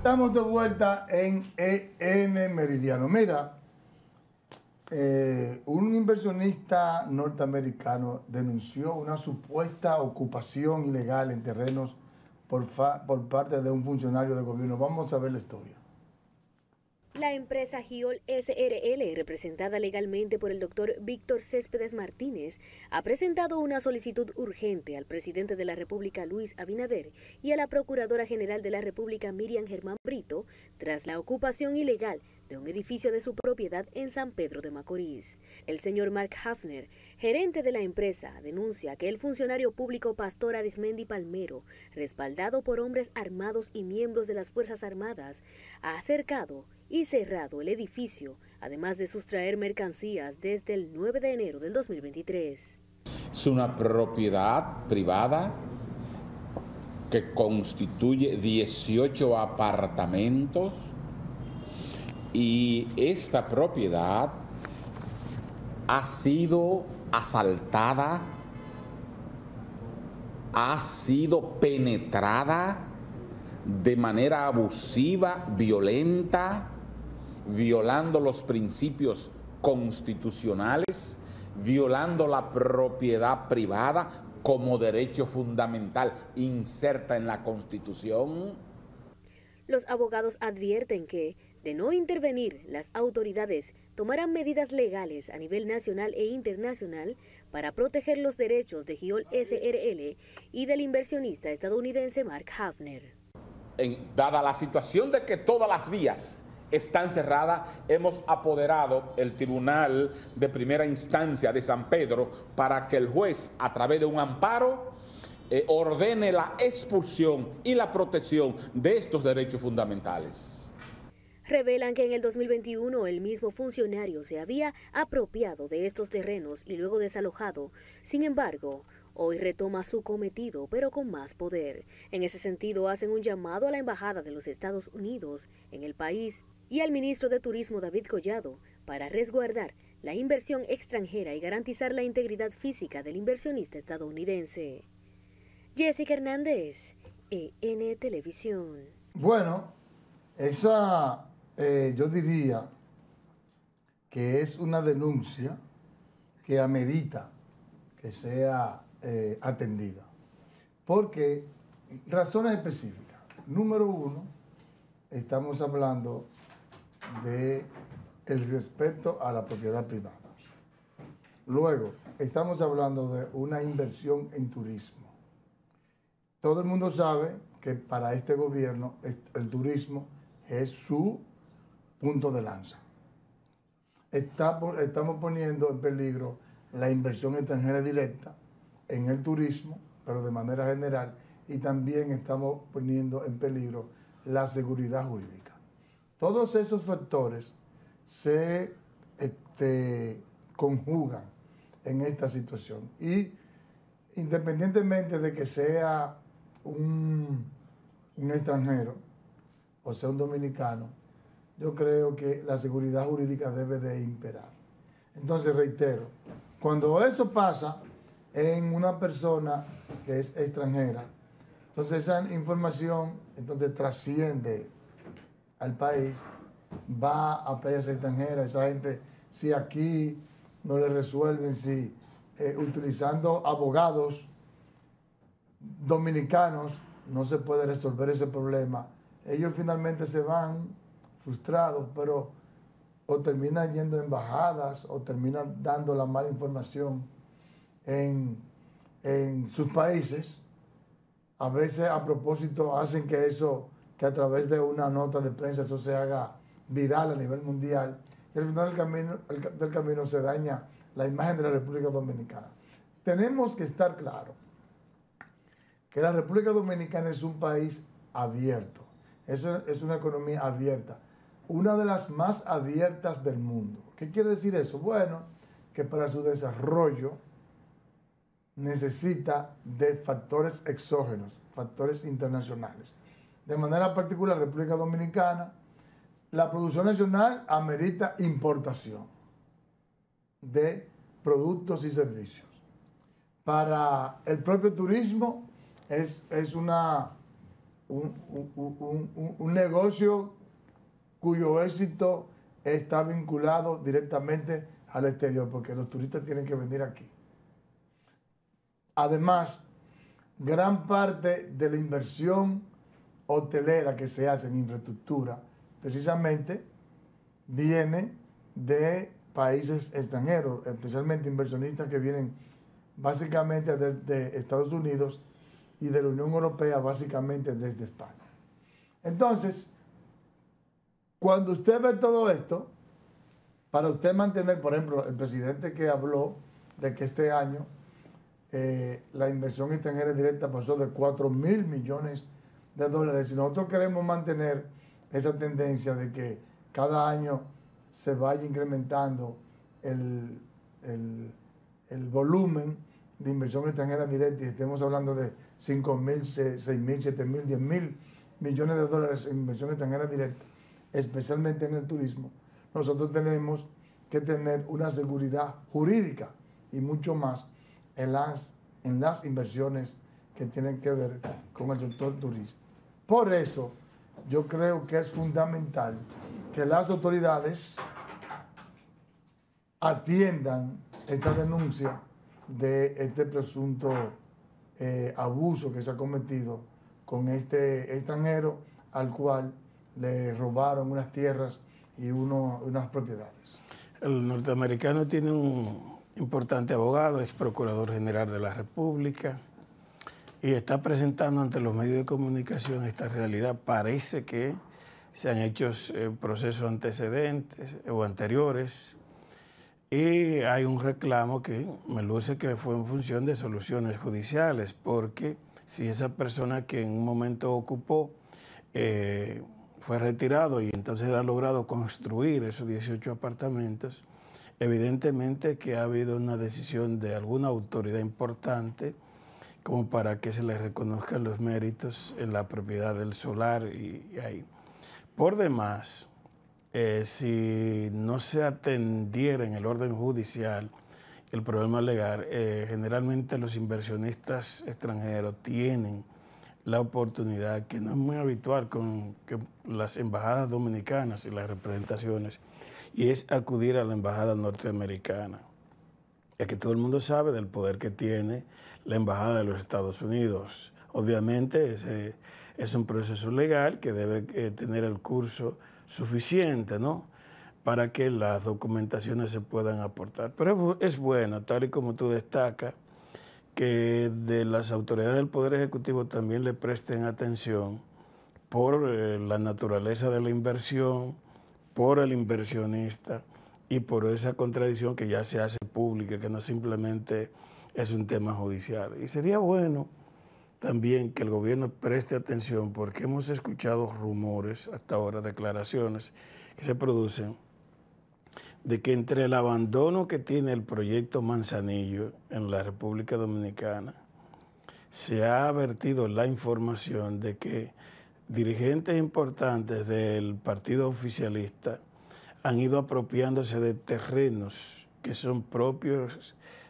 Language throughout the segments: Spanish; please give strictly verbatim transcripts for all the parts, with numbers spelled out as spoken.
Estamos de vuelta en E N Meridiano. Mira, eh, un inversionista norteamericano denunció una supuesta ocupación ilegal en terrenos por, fa por parte de un funcionario de gobierno. Vamos a ver la historia. La empresa Giol S R L, representada legalmente por el doctor Víctor Céspedes Martínez, ha presentado una solicitud urgente al presidente de la República, Luis Abinader, y a la Procuradora General de la República, Miriam Germán Brito, tras la ocupación ilegal de un edificio de su propiedad en San Pedro de Macorís. El señor Mark Hafner, gerente de la empresa, denuncia que el funcionario público Pastor Arismendi Palmero, respaldado por hombres armados y miembros de las Fuerzas Armadas, ha acercado y cerrado el edificio, además de sustraer mercancías desde el nueve de enero del dos mil veintitrés. Es una propiedad privada que constituye dieciocho apartamentos y esta propiedad ha sido asaltada, ha sido penetrada de manera abusiva, violenta, violando los principios constitucionales, violando la propiedad privada como derecho fundamental inserta en la Constitución. Los abogados advierten que, de no intervenir, las autoridades tomarán medidas legales a nivel nacional e internacional para proteger los derechos de Giol S R L y del inversionista estadounidense Mark Hafner. En, dada la situación de que todas las vías están cerradas, hemos apoderado el Tribunal de Primera Instancia de San Pedro para que el juez, a través de un amparo, eh, ordene la expulsión y la protección de estos derechos fundamentales. Revelan que en el dos mil veintiuno el mismo funcionario se había apropiado de estos terrenos y luego desalojado. Sin embargo, hoy retoma su cometido, pero con más poder. En ese sentido, hacen un llamado a la Embajada de los Estados Unidos en el país y al ministro de Turismo, David Collado, para resguardar la inversión extranjera y garantizar la integridad física del inversionista estadounidense. Jessica Hernández, E N Televisión. Bueno, esa eh, yo diría que es una denuncia que amerita que sea eh, atendida. Porque razones específicas. Número uno, estamos hablando de el respeto a la propiedad privada. Luego, estamos hablando de una inversión en turismo. Todo el mundo sabe que para este gobierno el turismo es su punto de lanza. Está, estamos poniendo en peligro la inversión extranjera directa en el turismo, pero de manera general, y también estamos poniendo en peligro la seguridad jurídica. Todos esos factores se este, conjugan en esta situación y independientemente de que sea un, un extranjero o sea un dominicano, yo creo que la seguridad jurídica debe de imperar. Entonces, reitero, cuando eso pasa en una persona que es extranjera, entonces esa información entonces trasciende al país, va a playas extranjeras, esa gente, si aquí no le resuelven, si eh, utilizando abogados dominicanos no se puede resolver ese problema, ellos finalmente se van frustrados, pero o terminan yendo a embajadas o terminan dando la mala información en, en sus países. A veces a propósito hacen que eso, que a través de una nota de prensa eso se haga viral a nivel mundial y al final del camino, el, del camino se daña la imagen de la República Dominicana. Tenemos que estar claros que la República Dominicana es un país abierto, es, es una economía abierta, una de las más abiertas del mundo. ¿Qué quiere decir eso? Bueno, que para su desarrollo necesita de factores exógenos, factores internacionales. De manera particular, República Dominicana, la producción nacional amerita importación de productos y servicios. Para el propio turismo es, es una un, un, un, un, un negocio cuyo éxito está vinculado directamente al exterior, porque los turistas tienen que venir aquí. Además, gran parte de la inversión hotelera que se hace en infraestructura, precisamente, viene de países extranjeros, especialmente inversionistas que vienen básicamente desde Estados Unidos y de la Unión Europea, básicamente desde España. Entonces, cuando usted ve todo esto, para usted mantener, por ejemplo, el presidente que habló de que este año eh, la inversión extranjera directa pasó de cuatro mil millones de dólares. Si nosotros queremos mantener esa tendencia de que cada año se vaya incrementando el, el, el volumen de inversión extranjera directa y estemos hablando de cinco mil, seis mil, siete mil, diez mil millones de dólares en inversión extranjera directa, especialmente en el turismo, nosotros tenemos que tener una seguridad jurídica y mucho más en las, en las inversiones que tienen que ver con el sector turístico. Por eso, yo creo que es fundamental que las autoridades atiendan esta denuncia de este presunto eh, abuso que se ha cometido con este extranjero al cual le robaron unas tierras y uno, unas propiedades. El norteamericano tiene un importante abogado, ex procurador general de la República, y está presentando ante los medios de comunicación esta realidad. Parece que se han hecho eh, procesos antecedentes o anteriores y hay un reclamo que me luce que fue en función de soluciones judiciales, porque si esa persona que en un momento ocupó eh, fue retirado y entonces ha logrado construir esos dieciocho apartamentos, evidentemente que ha habido una decisión de alguna autoridad importante como para que se le reconozcan los méritos en la propiedad del solar y, y ahí. Por demás, eh, si no se atendiera en el orden judicial el problema legal, eh, generalmente los inversionistas extranjeros tienen la oportunidad, que no es muy habitual con que las embajadas dominicanas y las representaciones, y es acudir a la embajada norteamericana. Es que todo el mundo sabe del poder que tiene la embajada de los Estados Unidos. Obviamente ese es un proceso legal que debe eh, tener el curso suficiente, ¿no?, para que las documentaciones se puedan aportar. Pero es bueno, tal y como tú destacas, que de las autoridades del Poder Ejecutivo también le presten atención por eh, la naturaleza de la inversión, por el inversionista y por esa contradicción que ya se hace pública, que no simplemente es un tema judicial. Y sería bueno también que el gobierno preste atención, porque hemos escuchado rumores hasta ahora, declaraciones que se producen, de que entre el abandono que tiene el proyecto Manzanillo en la República Dominicana, se ha vertido la información de que dirigentes importantes del partido oficialista han ido apropiándose de terrenos que son propios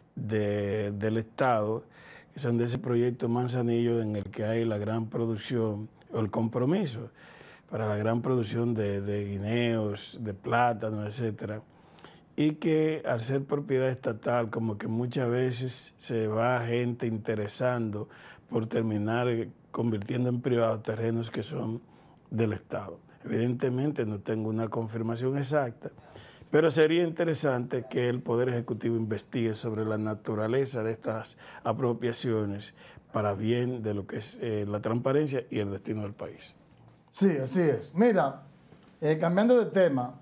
de, del Estado, que son de ese proyecto Manzanillo en el que hay la gran producción, o el compromiso para la gran producción de, de guineos, de plátanos, etcétera, y que al ser propiedad estatal, como que muchas veces se va gente interesando por terminar convirtiendo en privados terrenos que son del Estado. Evidentemente no tengo una confirmación exacta, pero sería interesante que el Poder Ejecutivo investigue sobre la naturaleza de estas apropiaciones para bien de lo que es eh, la transparencia y el destino del país. Sí, así es. Mira, eh, cambiando de tema,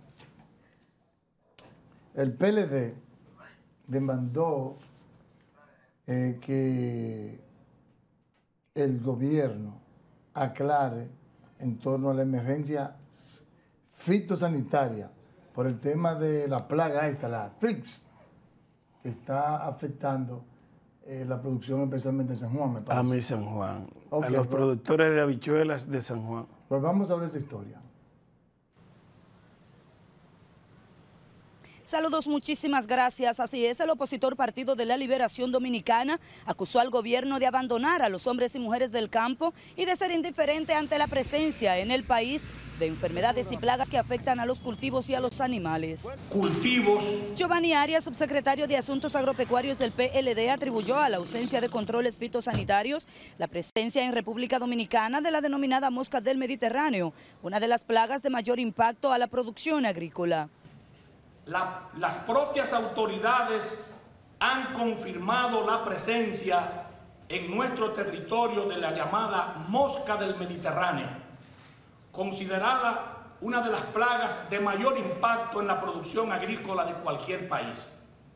el P L D demandó eh, que el gobierno aclare en torno a la emergencia fitosanitaria por el tema de la plaga esta, la trips, que está afectando eh, la producción especialmente en San Juan, me parece. A mi San Juan, Okay, a los pues, productores de habichuelas de San Juan. Pues vamos a ver esa historia. Saludos, muchísimas gracias. Así es, el opositor Partido de la Liberación Dominicana acusó al gobierno de abandonar a los hombres y mujeres del campo y de ser indiferente ante la presencia en el país de enfermedades y plagas que afectan a los cultivos y a los animales. Cultivos. Giovanni Arias, subsecretario de Asuntos Agropecuarios del P L D, atribuyó a la ausencia de controles fitosanitarios la presencia en República Dominicana de la denominada mosca del Mediterráneo, una de las plagas de mayor impacto a la producción agrícola. La, las propias autoridades han confirmado la presencia en nuestro territorio de la llamada mosca del Mediterráneo, considerada una de las plagas de mayor impacto en la producción agrícola de cualquier país.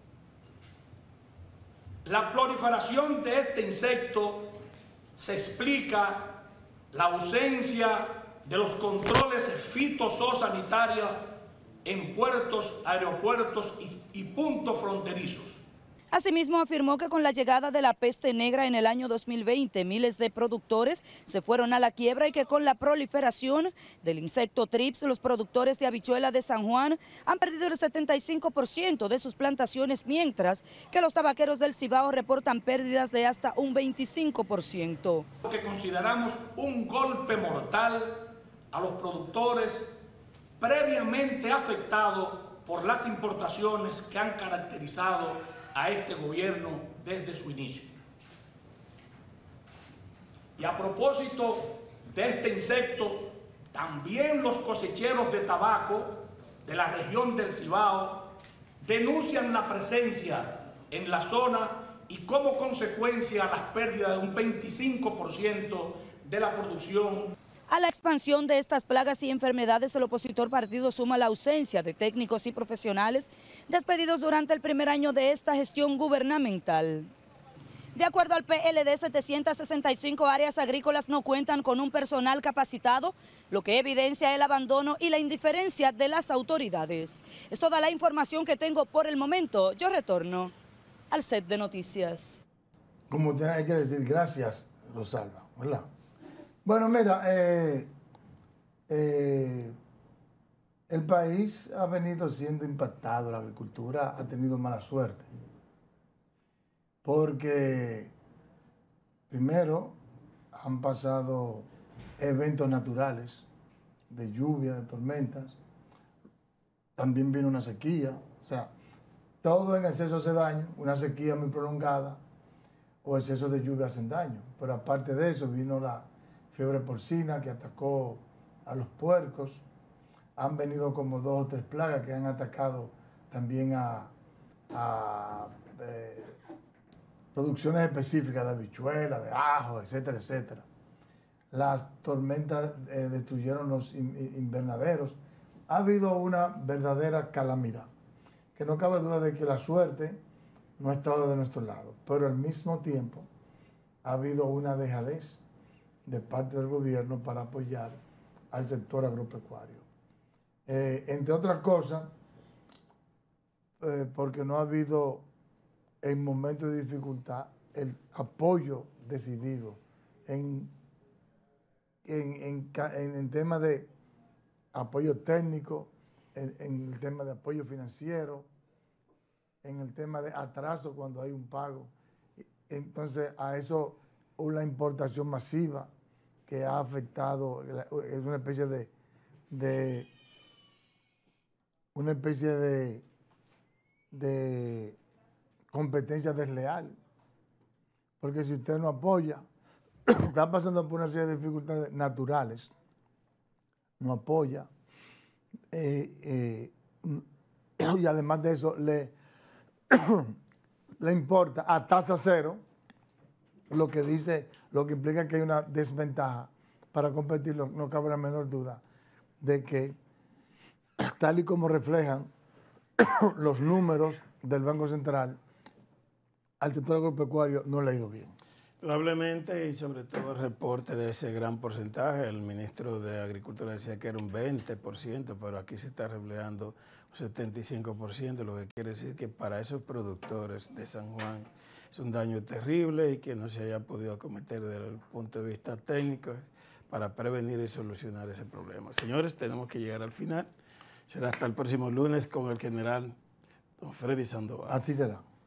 La proliferación de este insecto se explica la ausencia de los controles fitosanitarios en puertos, aeropuertos y, y puntos fronterizos. Asimismo, afirmó que con la llegada de la peste negra en el año dos mil veinte, miles de productores se fueron a la quiebra y que con la proliferación del insecto trips, los productores de habichuela de San Juan han perdido el setenta y cinco por ciento de sus plantaciones, mientras que los tabaqueros del Cibao reportan pérdidas de hasta un veinticinco por ciento. Lo que consideramos un golpe mortal a los productores previamente afectados por las importaciones que han caracterizado a este gobierno desde su inicio. Y a propósito de este insecto, también los cosecheros de tabaco de la región del Cibao denuncian la presencia en la zona y como consecuencia las pérdidas de un veinticinco por ciento de la producción. A la expansión de estas plagas y enfermedades, el opositor partido suma la ausencia de técnicos y profesionales despedidos durante el primer año de esta gestión gubernamental. De acuerdo al P L D, setecientas sesenta y cinco áreas agrícolas no cuentan con un personal capacitado, lo que evidencia el abandono y la indiferencia de las autoridades. Es toda la información que tengo por el momento. Yo retorno al set de noticias. Como te hay que decir, gracias, Rosalba, ¿verdad? Bueno, mira, eh, eh, el país ha venido siendo impactado, la agricultura ha tenido mala suerte, porque primero han pasado eventos naturales, de lluvia, de tormentas, también vino una sequía, o sea, todo en exceso hace daño, una sequía muy prolongada o exceso de lluvia hacen daño, pero aparte de eso vino la fiebre porcina que atacó a los puercos. Han venido como dos o tres plagas que han atacado también a, a eh, producciones específicas de habichuela, de ajo, etcétera, etcétera. Las tormentas eh, destruyeron los invernaderos. Ha habido una verdadera calamidad, que no cabe duda de que la suerte no ha estado de nuestro lado, pero al mismo tiempo ha habido una dejadez de parte del gobierno para apoyar al sector agropecuario. Eh, entre otras cosas, eh, porque no ha habido en momentos de dificultad el apoyo decidido en, en, en, en, en temas de apoyo técnico, en, en el tema de apoyo financiero, en el tema de atraso cuando hay un pago. Entonces, a eso una importación masiva que ha afectado, es una especie de, de una especie de, de competencia desleal. Porque si usted no apoya, está pasando por una serie de dificultades naturales, no apoya, eh, eh, y además de eso le, le importa a tasa cero, lo que dice, lo que implica que hay una desventaja para competir. No cabe la menor duda de que, tal y como reflejan los números del Banco Central, al sector agropecuario no le ha ido bien. Probablemente, y sobre todo el reporte de ese gran porcentaje, el ministro de Agricultura decía que era un veinte por ciento, pero aquí se está reflejando un setenta y cinco por ciento, lo que quiere decir que para esos productores de San Juan es un daño terrible y que no se haya podido acometer desde el punto de vista técnico para prevenir y solucionar ese problema. Señores, tenemos que llegar al final. Será hasta el próximo lunes con el general don Freddy Sandoval. Así será.